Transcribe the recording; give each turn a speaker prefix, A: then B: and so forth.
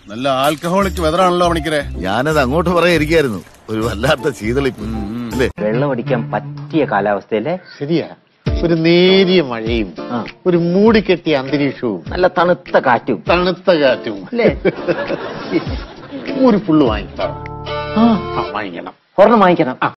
A: നല്ല ആൽക്കഹോളിക് വെതറാണല്ലോ പണിക്കരെ.
B: ഞാനത് അങ്ങോട്ട് പറയാതിരിക്കായിരുന്നു. ഒരു വല്ലാത്ത ശീതളിപ്പ് അല്ലേ?
C: വെള്ളമടിക്കാൻ പറ്റിയ കാലാവസ്ഥയല്ലേ?
D: ശരിയാ. ഒരു നേരിയ മഴയും ഒരു മൂടിക്കെട്ടിയ അന്തരീക്ഷവും
C: നല്ല തണുത്ത കാറ്റും
D: അല്ലേ? ഒരു ഫുള്ള് വാങ്ങിക്കണം.
C: ഒരെണ്ണം വാങ്ങിക്കണം.